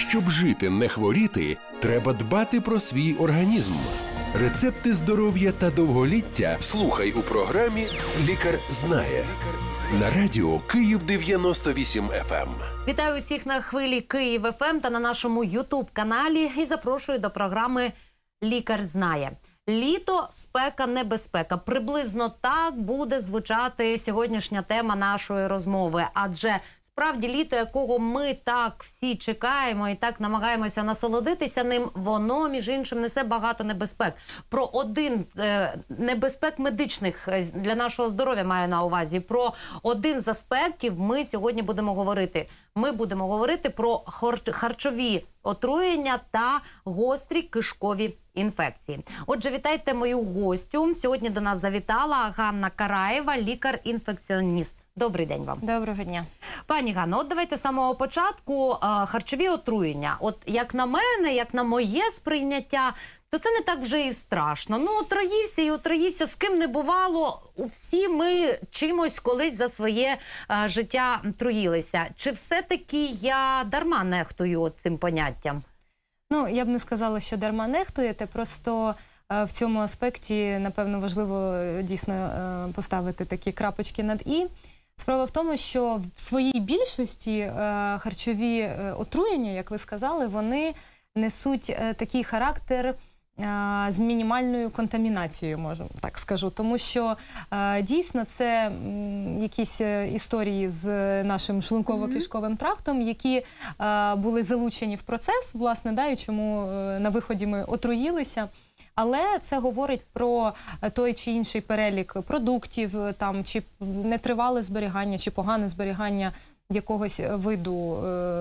Щоб жити, не хворіти, треба дбати про свій організм. Рецепти здоров'я та довголіття слухай у програмі «Лікар знає» на радіо Київ 98 FM. Вітаю усіх на хвилі Київ ФМ та на нашому YouTube-каналі і запрошую до програми «Лікар знає». Літо, спека, небезпека. Приблизно так буде звучати сьогоднішня тема нашої розмови. Адже справді літо, якого ми так всі чекаємо і так намагаємося насолодитися ним, воно, між іншим, несе багато небезпек. Про один небезпек медичних для нашого здоров'я маю на увазі. Про один з аспектів ми сьогодні будемо говорити. Ми будемо говорити про харчові отруєння та гострі кишкові інфекції. Отже, вітайте мою гостю. Сьогодні до нас завітала Ганна Караєва, лікар-інфекціоніст. Добрий день вам. Доброго дня. Пані Ганно, от давайте з самого початку харчові отруєння. От як на мене, як на моє сприйняття, то це не так вже і страшно. Ну, отруївся і отруївся, з ким не бувало. Всі ми чимось колись за своє життя труїлися. Чи все-таки я дарма нехтую цим поняттям? Ну, я б не сказала, що дарма нехтуєте, просто в цьому аспекті, напевно, важливо дійсно поставити такі крапочки над «і». Справа в тому, що в своїй більшості харчові отруєння, як ви сказали, вони несуть такий характер з мінімальною контамінацією, можу так скажу. Тому що дійсно це якісь історії з нашим шлунково-кишковим трактом, які були залучені в процес, власне, да, і чому на виході ми отруїлися. Але це говорить про той чи інший перелік продуктів, там, чи нетривале зберігання, чи погане зберігання якогось виду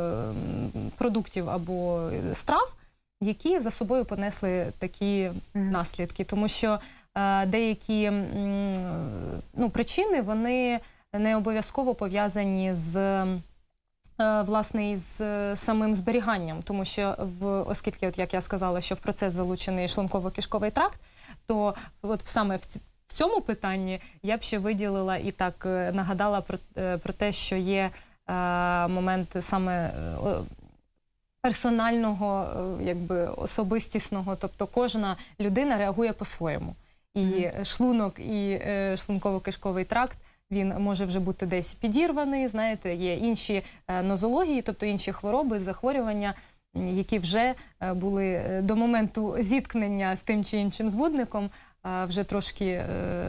продуктів або страв, які за собою понесли такі наслідки. Тому що деякі причини, вони не обов'язково пов'язані з власне, із самим зберіганням, тому що, оскільки, от як я сказала, що в процес залучений шлунково-кишковий тракт, то от саме в цьому питанні я б ще виділила і так нагадала про те, що є момент саме персонального, якби особистісного, тобто кожна людина реагує по-своєму. І шлунок, і шлунково-кишковий тракт, він може вже бути десь підірваний, знаєте, є інші нозології, тобто інші хвороби, захворювання, які вже були до моменту зіткнення з тим чи іншим збудником вже трошки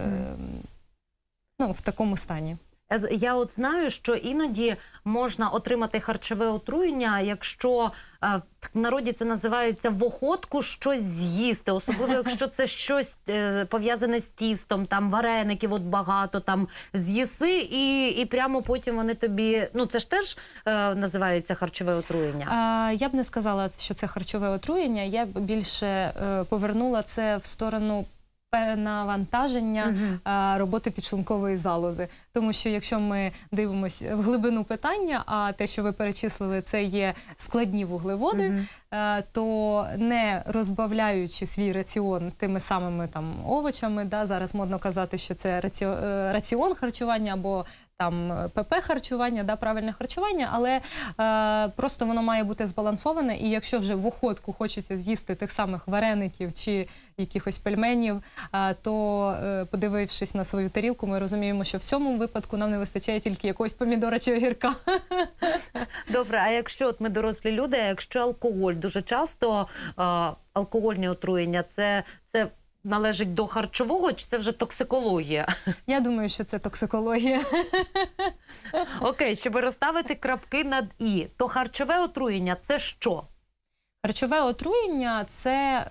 в такому стані. Я от знаю, що іноді можна отримати харчове отруєння, якщо в народі це називається в охотку щось з'їсти, особливо якщо це щось пов'язане з тістом, там вареників от багато, там з'їси і прямо потім вони тобі, ну це ж теж називається харчове отруєння? Я б не сказала, що це харчове отруєння, я б більше повернула це в сторону перенавантаження роботи підшлункової залози. Тому що якщо ми дивимося в глибину питання, а те, що ви перечислили, це є складні вуглеводи, то не розбавляючи свій раціон тими самими там овочами, да, зараз модно казати, що це раціон харчування або там ПП-харчування, да, правильне харчування, але просто воно має бути збалансоване, і якщо вже в охотку хочеться з'їсти тих самих вареників чи якихось пельменів, то подивившись на свою тарілку, ми розуміємо, що в цьому випадку нам не вистачає тільки якогось помідора чи огірка. Добре, а якщо от ми дорослі люди, а якщо алкоголь, дуже часто алкогольні отруєння, це належить до харчового, чи це вже токсикологія? Я думаю, що це токсикологія. Окей, щоб розставити крапки над «і», то харчове отруєння – це що? Харчове отруєння – це,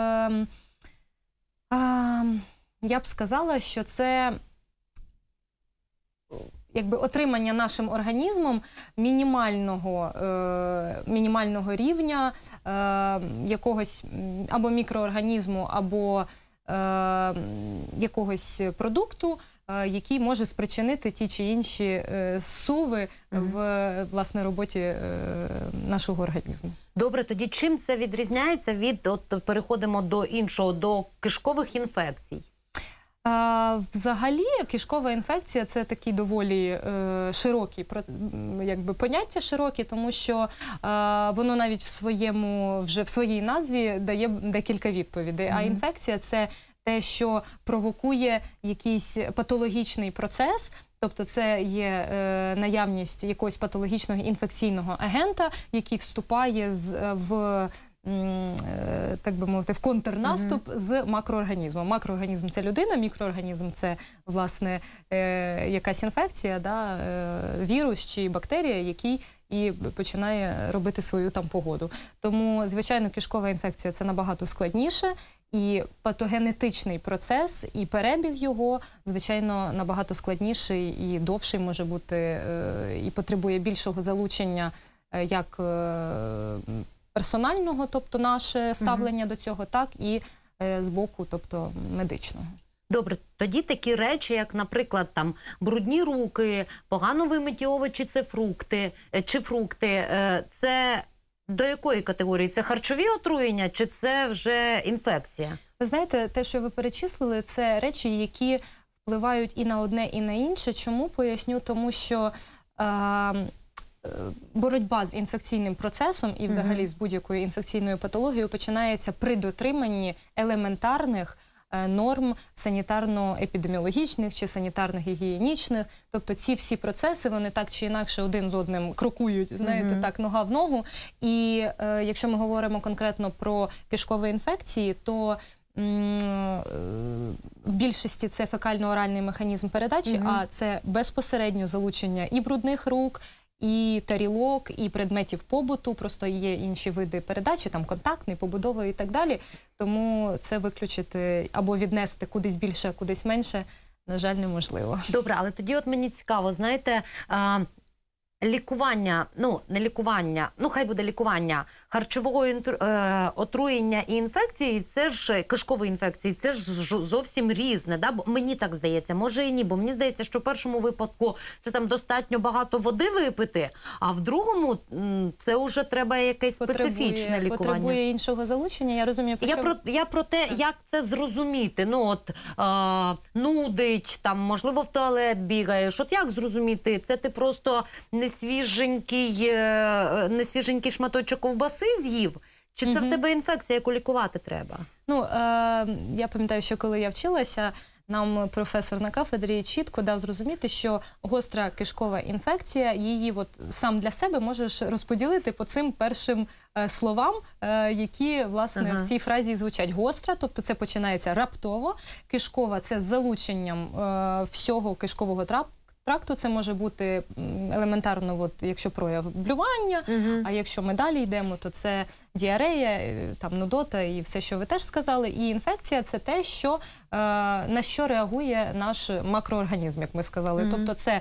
я б сказала, що це якби отримання нашим організмом мінімального рівня якогось або мікроорганізму, або якогось продукту, який може спричинити ті чи інші зсуви в власне роботі нашого організму. Добре, тоді чим це відрізняється від, от переходимо до іншого, до кишкових інфекцій? Взагалі, кишкова інфекція – це такий доволі широкий, якби поняття широке, тому що воно навіть вже в своїй назві дає декілька відповідей. А інфекція – це те, що провокує якийсь патологічний процес, тобто це є наявність якогось патологічного інфекційного агента, який вступає так би мовити, в контрнаступ з макроорганізмом. Макроорганізм – це людина, мікроорганізм – це, власне, якась інфекція, да, вірус чи бактерія, який і починає робити свою там погоду. Тому, звичайно, кишкова інфекція – це набагато складніше, і патогенетичний процес, і перебіг його, звичайно, набагато складніший і довший може бути, і потребує більшого залучення як персонального, тобто наше ставлення до цього, так і з боку, тобто медичного. Добре, тоді такі речі, як, наприклад, там брудні руки, погано вимиті овочі чи фрукти, це до якої категорії? Це харчові отруєння чи це вже інфекція? Ви знаєте, те, що ви перечислили, це речі, які впливають і на одне, і на інше. Чому? Поясню, тому що боротьба з інфекційним процесом і взагалі з будь-якою інфекційною патологією починається при дотриманні елементарних норм санітарно-епідеміологічних чи санітарно-гігієнічних. Тобто ці всі процеси, вони так чи інакше один з одним крокують, знаєте, так, нога в ногу. І якщо ми говоримо конкретно про кишкові інфекції, то в більшості це фекально-оральний механізм передачі, а це безпосередньо залучення і брудних рук, і тарілок, і предметів побуту, просто є інші види передачі, там контактний, побудовий і так далі. Тому це виключити або віднести кудись більше, кудись менше, на жаль, неможливо. Добре, але тоді от мені цікаво, знаєте, лікування, не лікування, хай буде лікування харчового отруєння і інфекції, це ж кишкової інфекції, це ж зовсім різне, да? Бо мені так здається, може і ні, бо мені здається, що в першому випадку це там достатньо багато води випити, а в другому це вже треба якесь специфічне лікування. Потребує іншого залучення, я розумію. Я про те, як це зрозуміти, нудить, там, можливо, в туалет бігаєш, от як зрозуміти, це ти просто несвіженький шматочок ковбаси з'їв? Чи це в тебе інфекція, яку лікувати треба? Я пам'ятаю, що коли я вчилася, нам професор на кафедрі чітко дав зрозуміти, що гостра кишкова інфекція, її сам для себе можеш розподілити по цим першим словам, які, власне, в цій фразі звучать. Гостра, тобто це починається раптово, кишкова – це з залученням всього кишкового тракту, це може бути елементарно, якщо прояв блювання, а якщо ми далі йдемо, то це діарея, там, нудота і все, що ви теж сказали. І інфекція – це те, на що реагує наш макроорганізм, як ми сказали. Тобто це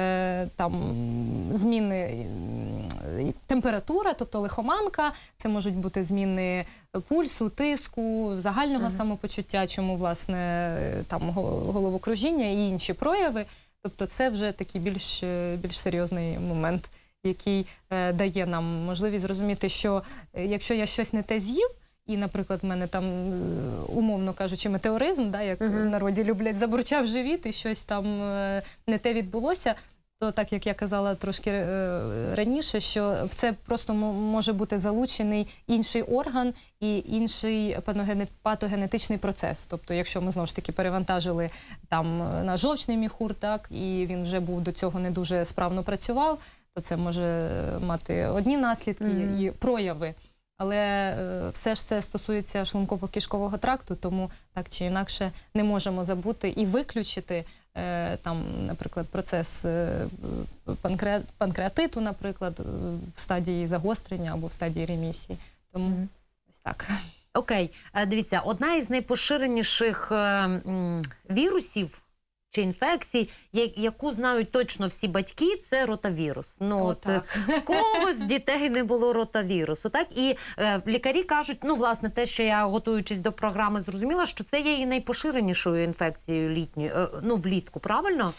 зміни температура, тобто лихоманка, це можуть бути зміни пульсу, тиску, загального самопочуття, чому, власне, головокружіння і інші прояви. Тобто це вже такий більш серйозний момент, який дає нам можливість зрозуміти, що якщо я щось не те з'їв, і, наприклад, в мене там, умовно кажучи, метеоризм, як в народі люблять, забурчав живіт і щось там не те відбулося, то так, як я казала трошки раніше, що в це просто може бути залучений інший орган і інший патогенетичний процес. Тобто, якщо ми, знову ж таки, перевантажили там наш жовчний міхур, так, і він вже був до цього не дуже справно працював, то це може мати одні наслідки і прояви. Але все ж це стосується шлунково-кишкового тракту, тому так чи інакше не можемо забути і виключити наприклад, процес панкреатиту, наприклад, в стадії загострення або в стадії ремісії. Тому ось так. Окей. Дивіться, одна із найпоширеніших вірусів чи інфекцій, яку знають точно всі батьки, це ротавірус. В когось з дітей не було ротавірусу. Так? І лікарі кажуть, власне, те, що я, готуючись до програми, зрозуміла, що це є і найпоширенішою інфекцією влітку, правильно?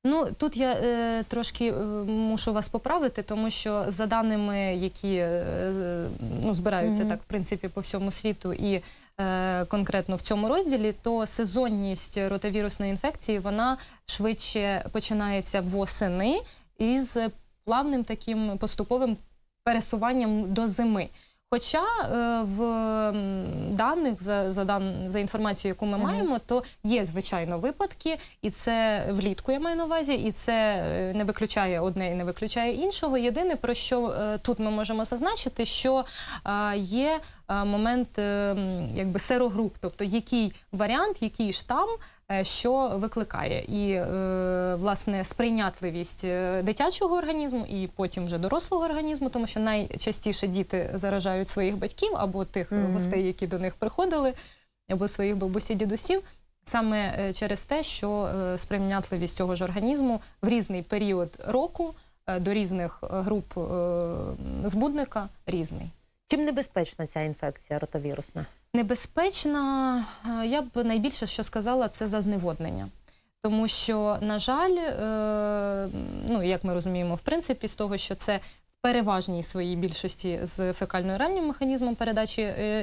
Ну, тут я трошки мушу вас поправити, тому що за даними, які збираються так, в принципі, по всьому світу і конкретно в цьому розділі, то сезонність ротавірусної інфекції, вона швидше починається восени із плавним таким поступовим пересуванням до зими. Хоча в даних, за інформацією, яку ми маємо, то є, звичайно, випадки, і це влітку, я маю на увазі, і це не виключає одне і не виключає іншого. Єдине, про що тут ми можемо зазначити, що є момент якби серогруп, тобто який варіант, який штам, що викликає. І, власне, сприйнятливість дитячого організму і потім вже дорослого організму, тому що найчастіше діти заражають своїх батьків або тих гостей, які до них приходили, або своїх бабусі, дідусів, саме через те, що сприйнятливість цього ж організму в різний період року до різних груп збудника різний. Чим небезпечна ця інфекція ротавірусна? Небезпечна, я б найбільше, що сказала, це за зневоднення. Тому що, на жаль, як ми розуміємо, в принципі, з того, що це в переважній своїй більшості з фекально-оральним механізмом передачі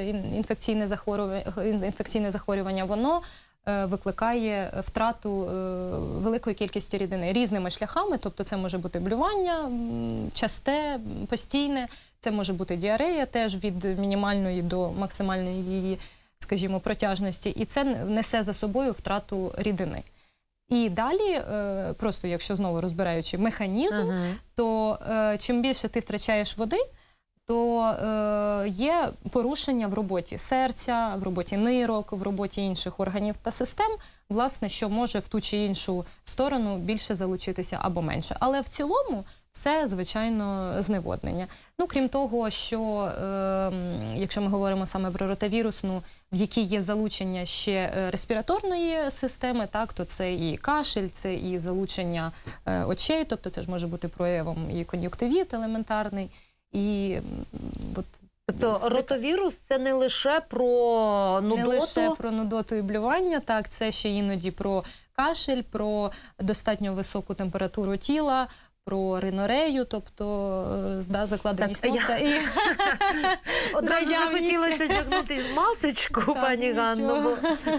інфекційне захворювання, воно викликає втрату великої кількості рідини різними шляхами, тобто це може бути блювання, часте, постійне, це може бути діарея теж від мінімальної до максимальної її, скажімо, протяжності, і це несе за собою втрату рідини. І далі, просто якщо знову розбираючи механізм, то чим більше ти втрачаєш води, то є порушення в роботі серця, в роботі нирок, в роботі інших органів та систем, власне, що може в ту чи іншу сторону більше залучитися або менше. Але в цілому це, звичайно, зневоднення. Ну, крім того, що, якщо ми говоримо саме про ротавірусну, в якій є залучення ще респіраторної системи, так, то це і кашель, це і залучення очей, тобто це ж може бути проявом і кон'юктивіт елементарний. І тобто ротавірус – це не лише про нудоту? Не лише про нудоту і блювання, так, це ще іноді про кашель, про достатньо високу температуру тіла, про ринорею, тобто закладеність носа. Одразу захотілося одягнути масочку, пані Ганно.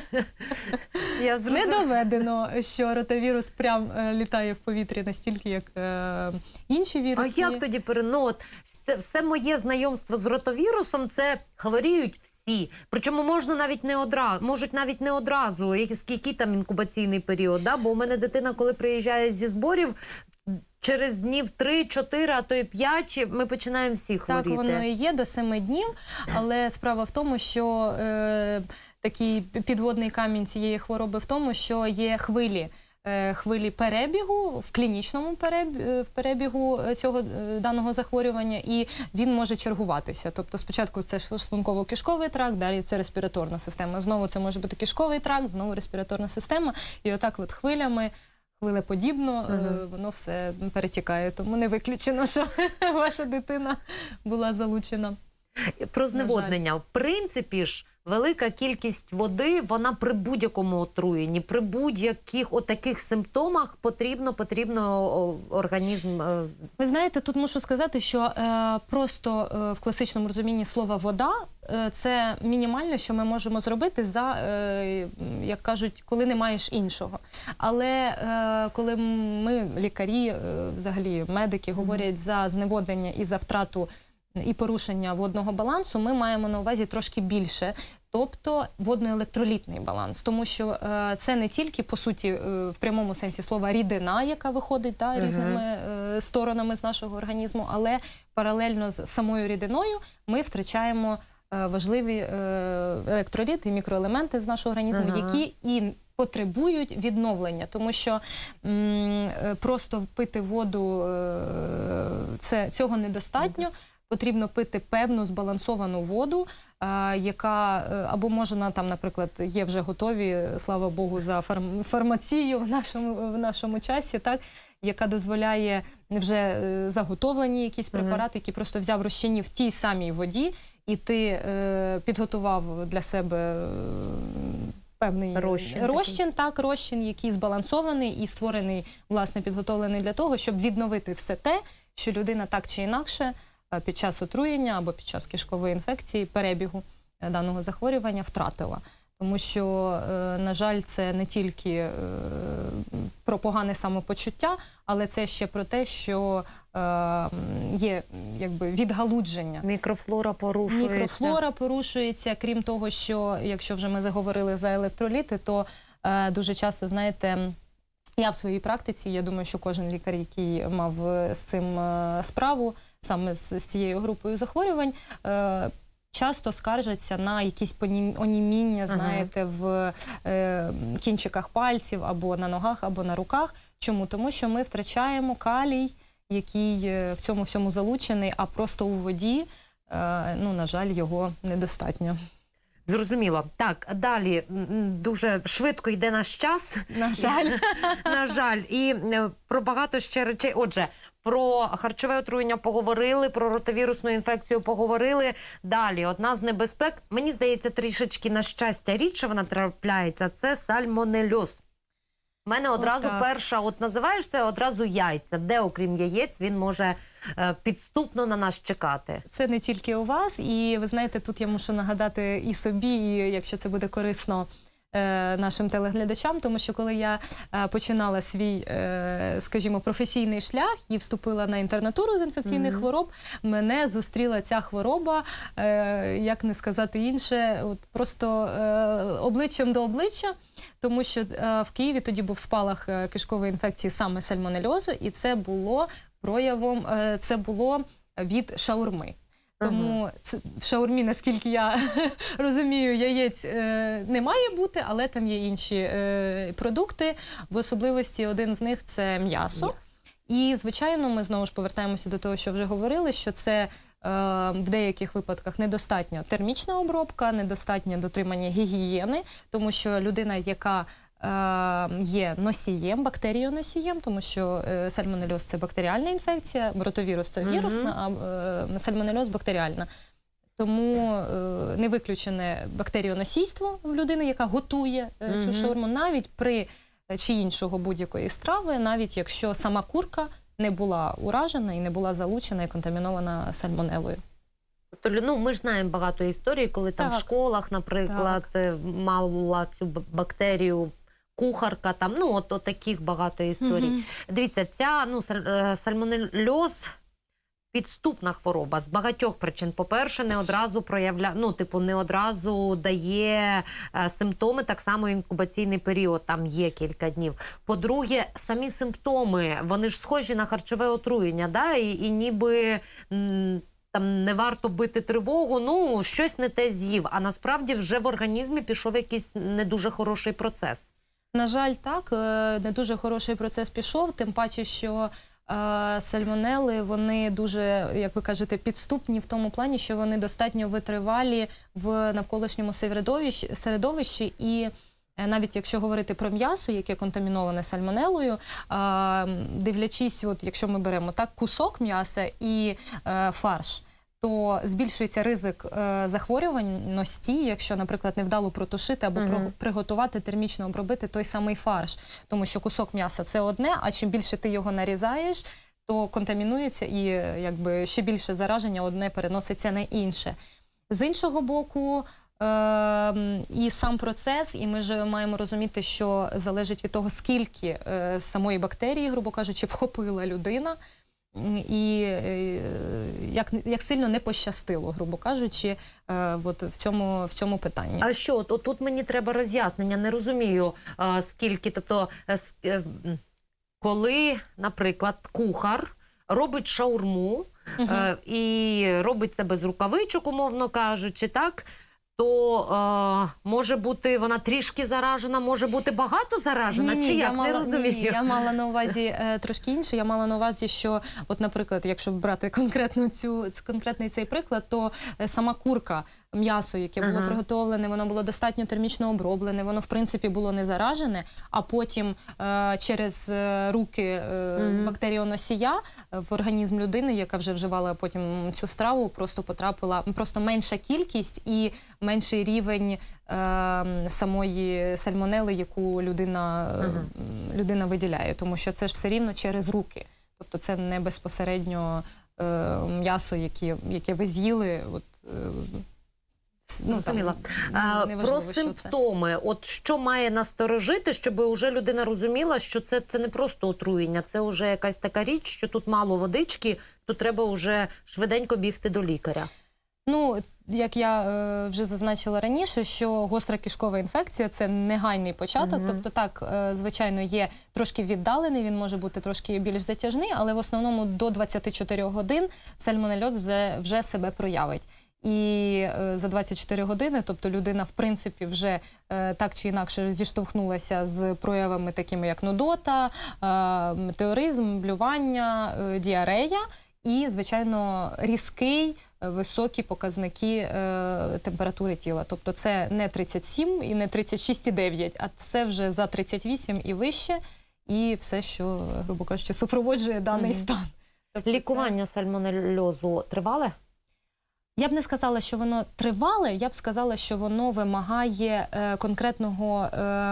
Не доведено, що ротавірус прям літає в повітрі настільки, як інші вірусні. А як тоді все моє знайомство з ротавірусом, це хворіють всі. Причому можуть навіть не одразу, який там інкубаційний період, да? Бо у мене дитина, коли приїжджає зі зборів, через днів 3-4, а то і 5 ми починаємо всі хворіти. Так, воно і є до 7 днів, але справа в тому, що такий підводний камінь цієї хвороби в тому, що є хвилі перебігу, в клінічному перебігу цього даного захворювання, і він може чергуватися. Тобто спочатку це шлунково-кишковий тракт, далі це респіраторна система. Знову це може бути кишковий тракт, знову респіраторна система. І отак от хвилеподібно воно все перетікає. Тому не виключено, що ваша дитина була залучена. Про зневоднення. В принципі ж, велика кількість води, вона при будь-якому отруєнні, при будь-яких отаких симптомах потрібно організм... Ви знаєте, тут мушу сказати, що просто в класичному розумінні слова «вода» це мінімально, що ми можемо зробити як кажуть, коли не маєш іншого. Але коли ми, лікарі, взагалі медики, говорять за зневоднення і за втрату і порушення водного балансу, ми маємо на увазі трошки більше, тобто водно-електролітний баланс. Тому що це не тільки, по суті, в прямому сенсі слова рідина, яка виходить різними сторонами з нашого організму, але паралельно з самою рідиною ми втрачаємо важливі електроліти і мікроелементи з нашого організму, які і потребують відновлення, тому що просто пити воду цього недостатньо. Потрібно пити певну збалансовану воду, яка, або може, наприклад, є вже готові, слава Богу, за фармацію в нашому часі, так, яка дозволяє вже заготовлені якісь препарати, які просто взяв розчинів в тій самій воді, і ти підготував для себе певний Розчин розчин, який збалансований і створений, власне, підготовлений для того, щоб відновити все те, що людина так чи інакше під час отруєння або під час кишкової інфекції, перебігу даного захворювання втратила. Тому що, на жаль, це не тільки про погане самопочуття, але це ще про те, що є якби відгалудження. Мікрофлора порушується. Мікрофлора порушується. Крім того, що, якщо вже ми заговорили за електроліти, то дуже часто, знаєте, я в своїй практиці, я думаю, що кожен лікар, який мав з цим справу, саме з цією групою захворювань, часто скаржаться на якісь оніміння, знаєте, в кінчиках пальців, або на ногах, або на руках. Чому? Тому що ми втрачаємо калій, який в цьому всьому залучений, а просто у воді, ну, на жаль, його недостатньо. Зрозуміло. Так, далі дуже швидко йде наш час. На жаль. На жаль. І про багато ще речей. Отже, про харчове отруєння поговорили, про ротовірусну інфекцію поговорили. Далі, одна з небезпек, мені здається, трішечки на щастя рідше вона трапляється, це сальмонельоз. У мене одразу перша, от називаєш це, одразу яйця. Де, окрім яєць, він може підступно на нас чекати? Це не тільки у вас, і ви знаєте, тут я мушу нагадати і собі, і якщо це буде корисно нашим телеглядачам, тому що коли я починала свій, скажімо, професійний шлях і вступила на інтернатуру з інфекційних хвороб, мене зустріла ця хвороба, як не сказати інше, от просто обличчям до обличчя, тому що в Києві тоді був спалах кишкової інфекції саме сальмонельозу, і це було проявом, це було від шаурми. Тому в шаурмі, наскільки я розумію, яєць не має бути, але там є інші продукти. В особливості один з них – це м'ясо. І, звичайно, ми знову ж повертаємося до того, що вже говорили, що це в деяких випадках недостатня термічна обробка, недостатнє дотримання гігієни, тому що людина, яка є носієм, бактеріоносієм, тому що сальмонельоз – це бактеріальна інфекція, ротовірус – це вірусна, а сальмонельоз – бактеріальна. Тому не виключене бактеріоносійство в людини, яка готує цю шаурму, навіть при чи іншого будь-якої страви, навіть якщо сама курка не була уражена і не була залучена і контамінована сальмонелою. Тобто, ну, ми ж знаємо багато історій, коли там в школах, наприклад, мала цю бактерію кухарка, там, ну, от таких багато історій. Дивіться, ця, ну, сальмонельоз підступна хвороба з багатьох причин. По-перше, не одразу не одразу дає симптоми, так само інкубаційний період, там є кілька днів. По-друге, самі симптоми, вони ж схожі на харчове отруєння, да? І ніби там не варто бити тривогу, ну, щось не те з'їв, а насправді вже в організмі пішов якийсь не дуже хороший процес. На жаль, так, не дуже хороший процес пішов, тим паче, що сальмонели, вони дуже, як ви кажете, підступні в тому плані, що вони достатньо витривалі в навколишньому середовищі, і навіть якщо говорити про м'ясо, яке контаміноване сальмонелою, дивлячись, от якщо ми беремо так кусок м'яса і фарш, то збільшується ризик захворюваності, якщо, наприклад, невдало протушити або приготувати, термічно обробити той самий фарш. Тому що кусок м'яса – це одне, а чим більше ти його нарізаєш, то контамінується і якби ще більше зараження одне переноситься на інше. З іншого боку, і сам процес, і ми ж маємо розуміти, що залежить від того, скільки самої бактерії, грубо кажучи, вхопила людина, і як сильно не пощастило, грубо кажучи, от в цьому питанні. А що, от тут мені треба роз'яснення, не розумію, скільки, тобто, коли, наприклад, кухар робить шаурму, і робить це без рукавичок, умовно кажучи, так, то може бути вона трішки заражена, може бути багато заражена, чи як? Не розумію. Ні, я мала на увазі трошки інше. Я мала на увазі, що, от, наприклад, якщо брати конкретний цей приклад, то сама курка, м'ясо, яке було приготовлене, воно було достатньо термічно оброблене, воно, в принципі, було не заражене, а потім через руки бактеріоносія в організм людини, яка вже вживала потім цю страву, просто потрапила менша кількість і менший рівень самої сальмонели, яку людина виділяє, тому що це ж все рівно через руки. Тобто це не безпосередньо м'ясо, яке ви з'їли. Зрозуміла. Про симптоми. От що має насторожити, щоб уже людина розуміла, що це не просто отруєння, це вже якась така річ, що тут мало водички, то треба вже швиденько бігти до лікаря. Ну, як я вже зазначила раніше, що гостра кишкова інфекція – це негайний початок. Тобто так, звичайно, є трошки віддалений, він може бути трошки більш затяжний, але в основному до 24 годин сальмонельоз вже себе проявить. І за 24 години, тобто людина, в принципі, вже так чи інакше зіштовхнулася з проявами такими, як нудота, метеоризм, блювання, діарея і, звичайно, різкий, високі показники температури тіла. Тобто це не 37 і не 36,9, а це вже за 38 і вище, і все, що, грубо кажучи, супроводжує даний стан. Тобто лікування сальмонельозу тривале? Я б не сказала, що воно тривале, я б сказала, що воно вимагає конкретного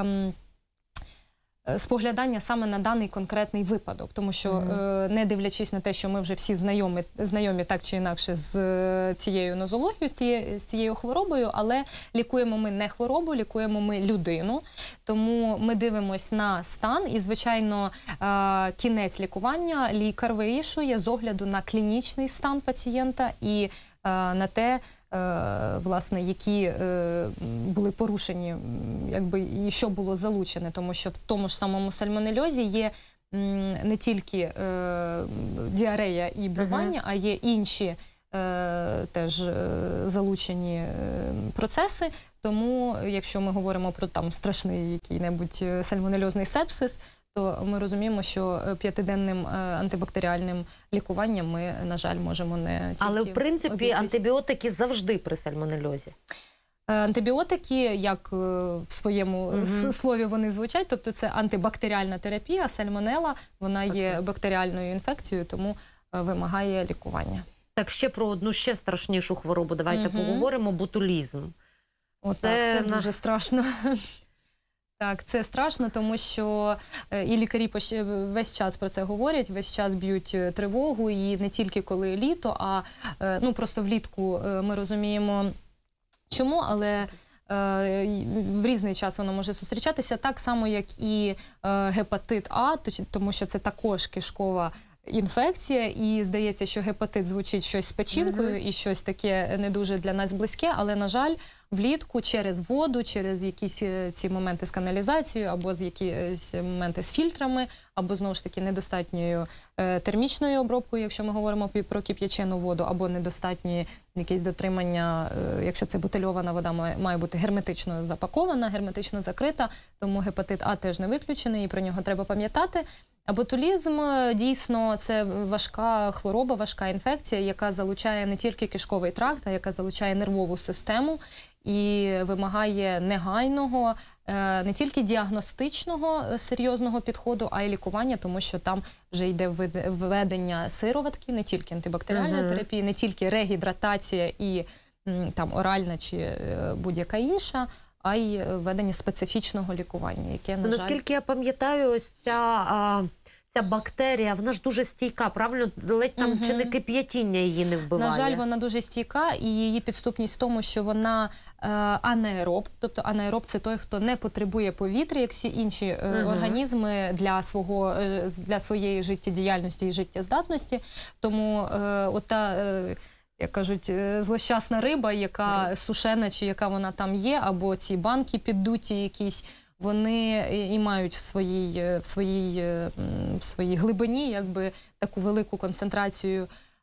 споглядання саме на даний конкретний випадок. Тому що, не дивлячись на те, що ми вже всі знайомі так чи інакше з цією нозологією, з цією хворобою, але лікуємо ми не хворобу, лікуємо ми людину. Тому ми дивимось на стан і, звичайно, кінець лікування лікар вирішує з огляду на клінічний стан пацієнта і на те, власне, які були порушені, якби, і що було залучене, тому що в тому ж самому сальмонельозі є не тільки діарея і блювання, а є інші теж залучені процеси. Тому, якщо ми говоримо про там страшний який-небудь сальмонельозний сепсис, то ми розуміємо, що 5-денним антибактеріальним лікуванням ми, на жаль, можемо не тільки Але, в принципі, обійтись. Антибіотики завжди при сальмонельозі. Антибіотики, як в своєму слові вони звучать, тобто це антибактеріальна терапія, а сальмонела, вона є бактеріальною інфекцією, тому вимагає лікування. Так, ще про одну ще страшнішу хворобу давайте поговоримо – ботулізм. Це дуже страшно. Так, це страшно, тому що і лікарі весь час про це говорять, весь час б'ють тривогу, і не тільки коли літо, а просто влітку ми розуміємо чому, але в різний час воно може зустрічатися, так само, як і гепатит А, тому що це також кишкова інфекція, і здається, що гепатит звучить щось з печінкою і щось таке не дуже для нас близьке, але, на жаль, влітку через воду, через якісь ці моменти з каналізацією, або з якісь моменти з фільтрами, або, знову ж таки, недостатньою термічною обробкою, якщо ми говоримо про кип'ячену воду, або недостатнє якесь дотримання, якщо це бутильована вода, має бути герметично запакована, герметично закрита, тому гепатит А теж не виключений, і про нього треба пам'ятати. А ботулізм, дійсно, це важка хвороба, важка інфекція, яка залучає не тільки кишковий тракт, а яка залучає нервову систему і вимагає негайного, не тільки діагностичного серйозного підходу, а й лікування, тому що там вже йде введення сироватки, не тільки антибактеріальної терапії, не тільки регідратація і там оральна чи будь-яка інша, а й введення специфічного лікування, яке, на жаль... Наскільки я пам'ятаю, ось ця бактерія, вона ж дуже стійка, правильно? Ледь там чи не кип'ятіння її не вбиває? На жаль, вона дуже стійка, і її підступність в тому, що вона анаероб. Тобто анаероб – це той, хто не потребує повітря, як всі інші організми для своєї життєдіяльності і життєздатності. Тому як кажуть, злощасна риба, яка сушена, чи яка вона там є, або ці банки піддуті якісь, вони і мають в своїй глибині якби таку велику концентрацію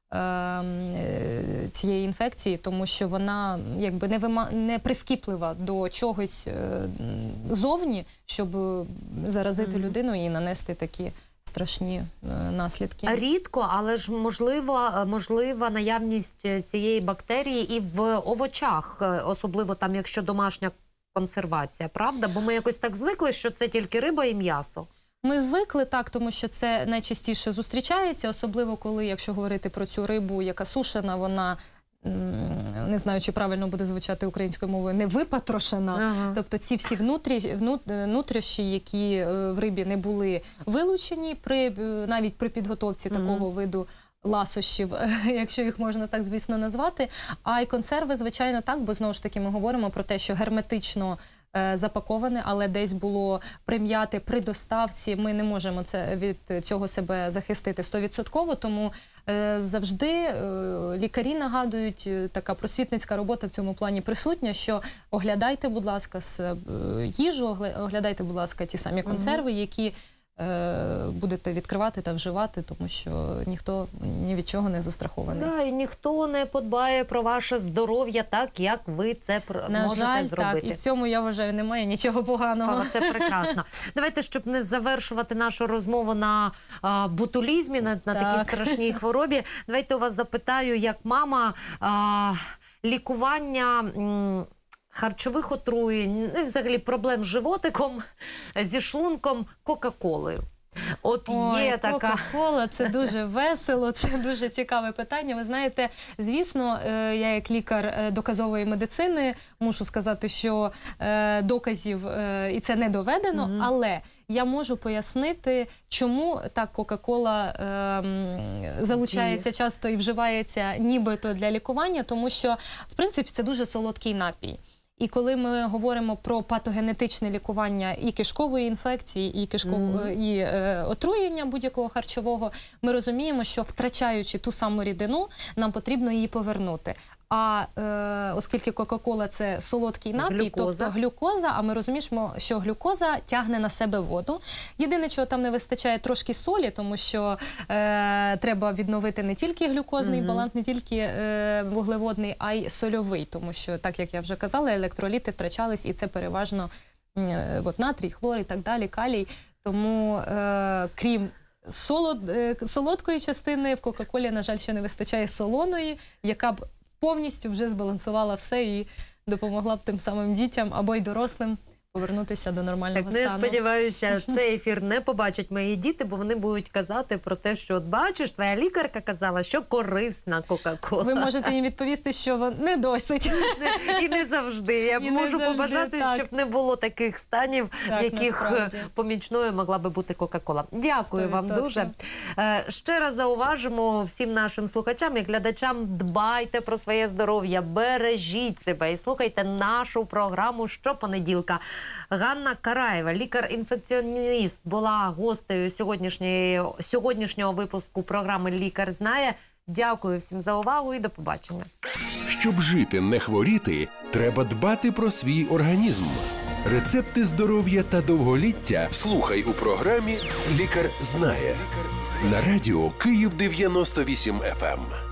цієї інфекції, тому що вона якби не прискіплива до чогось зовні, щоб заразити людину і нанести такі страшні наслідки. Рідко, але ж можлива наявність цієї бактерії і в овочах, особливо там, якщо домашня консервація, правда? Бо ми якось так звикли, що це тільки риба і м'ясо. Ми звикли, так, тому що це найчастіше зустрічається, особливо коли, якщо говорити про цю рибу, яка сушена, вона не знаю, чи правильно буде звучати українською мовою, не випатрошена. Тобто ці всі нутрощі, які в рибі не були вилучені навіть при підготовці такого виду ласощів, якщо їх можна так, звісно, назвати. А й консерви, звичайно, так, бо, знову ж таки, ми говоримо про те, що герметично запаковане, але десь було прим'яте при доставці. Ми не можемо від цього себе захистити 100%, тому завжди лікарі нагадують, така просвітницька робота в цьому плані присутня, що оглядайте, будь ласка, їжу, оглядайте, будь ласка, ті самі консерви, які будете відкривати та вживати, тому що ніхто ні від чого не застрахований. Да, і ніхто не подбає про ваше здоров'я так, як ви це можете зробити. Так, і в цьому, я вважаю, немає нічого поганого. Це прекрасно. Давайте, щоб не завершувати нашу розмову на ботулізмі, на такій страшній хворобі, давайте у вас запитаю, як мама, лікування харчових отруєнь, і взагалі проблем з животиком, зі шлунком, Кока-Колою. От є така... Кока-Кола – це дуже весело, це дуже цікаве питання. Ви знаєте, звісно, я як лікар доказової медицини мушу сказати, що доказів і це не доведено, але я можу пояснити, чому так Кока-Кола залучається часто і вживається нібито для лікування, тому що, в принципі, це дуже солодкий напій. І коли ми говоримо про патогенетичне лікування і кишкової інфекції, і отруєння будь-якого харчового, ми розуміємо, що втрачаючи ту саму рідину, нам потрібно її повернути. А оскільки Кока-Кола – це солодкий напій, тобто глюкоза, а ми розуміємо, що глюкоза тягне на себе воду. Єдине, чого там не вистачає, трошки солі, тому що треба відновити не тільки глюкозний баланс, не тільки вуглеводний, а й сольовий, тому що, так як я вже казала, електроліти втрачались, і це переважно натрій, хлор і так далі, калій. Тому, крім солодкої частини, в Кока-Колі, на жаль, ще не вистачає солоної, яка б повністю вже збалансувала все і допомогла б тим самим дітям або й дорослим повернутися до нормального стану. Я сподіваюся, цей ефір не побачать мої діти, бо вони будуть казати про те, що, от бачиш, твоя лікарка казала, що корисна Кока-Кола. Ви можете їм відповісти, що не досить. І не завжди. Я можу побажати, щоб не було таких станів, в яких помічною могла би бути Кока-Кола. Дякую вам дуже. Ще раз зауважимо всім нашим слухачам і глядачам, дбайте про своє здоров'я, бережіть себе і слухайте нашу програму щопонеділка. Ганна Караєва, лікар-інфекціоніст, була гостею сьогоднішнього випуску програми «Лікар знає». Дякую всім за увагу і до побачення. Щоб жити, не хворіти, треба дбати про свій організм. Рецепти здоров'я та довголіття слухай у програмі «Лікар знає» на радіо Київ 98 FM.